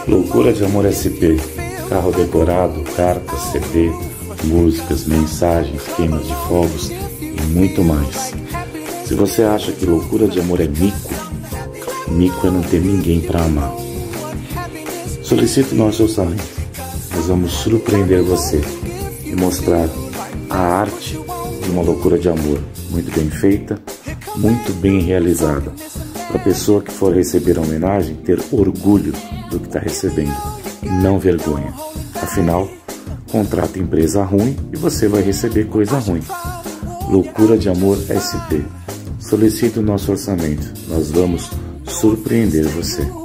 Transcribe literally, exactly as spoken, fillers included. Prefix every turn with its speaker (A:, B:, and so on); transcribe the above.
A: Loucura de Amor S P, carro decorado, cartas, C D, músicas, mensagens, queimas de fogos e muito mais. Se você acha que Loucura de Amor é mico, mico é não ter ninguém para amar. Solicite o nosso orçamento. Nós vamos surpreender você e mostrar a arte de uma loucura de amor, muito bem feita, muito bem realizada, para a pessoa que for receber a homenagem ter orgulho do que está recebendo e não vergonha. Afinal, contrata empresa ruim e você vai receber coisa ruim. Loucura de Amor S P. Solicite o nosso orçamento. Nós vamos surpreender você.